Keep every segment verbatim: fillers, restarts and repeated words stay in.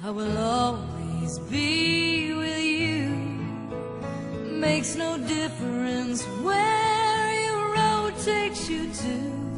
I will always be with you. Makes no difference where your road takes you to.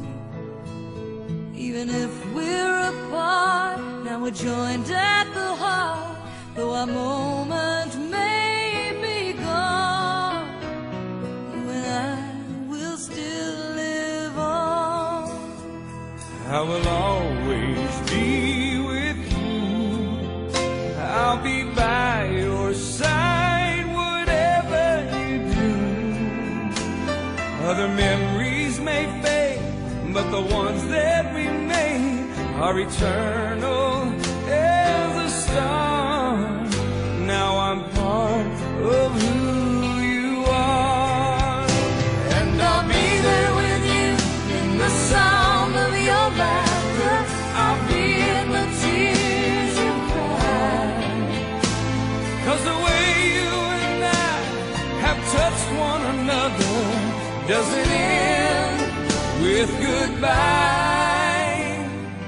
Even if we're apart, now we're joined at the heart. Though our moment may be gone, you and I will still live on. I will always be with you. I'll be by your side, whatever you do. Other memories may fade, but the ones that we made are eternal as a star. Now I'm part of who you are, and I'll be there with you in the sound of your laughter. I'll be in the tears you cry, 'cause the way you and I have touched one another doesn't end with goodbye.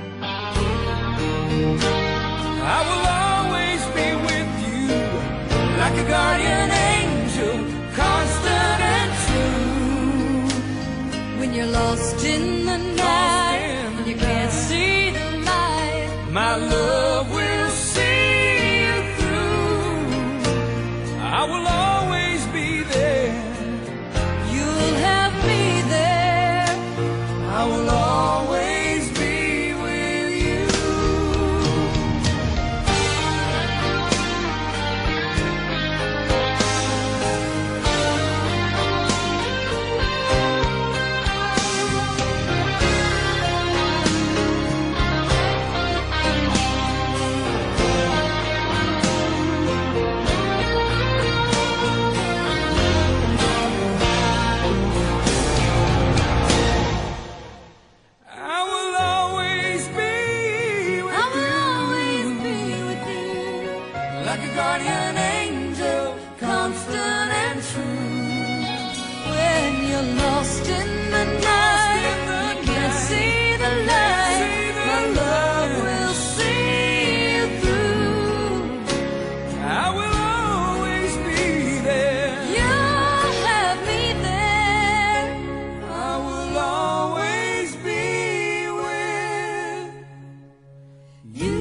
I will always be with you, like a guardian angel, constant and true. When you're lost in the night, and you can't see the light, my love will see you through. I will always be there. you'll have me there. I will always be with you. I will always be with I will you, always be with you, like a guardian angel, constant and true. when you're lost in the night, in the you can't night, see the see light, the my love light. will see you through. I will always be there. You'll have me there. I will always be with You.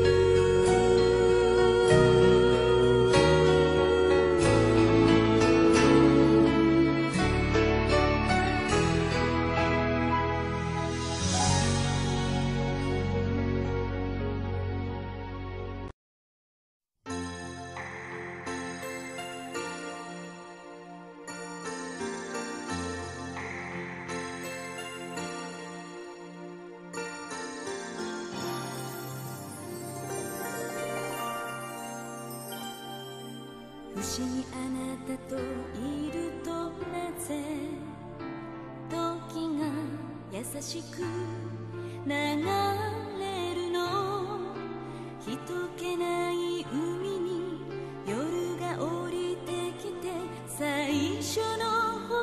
不思議あなたといるとなぜ時が優しく流れるの。人気ない海に夜が降りてきて最初の星。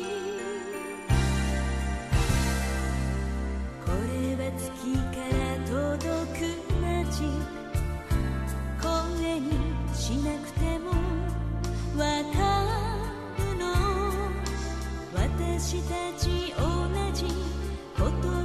これは月から届く街。声にしなくてもわかるの。私たち同じ言葉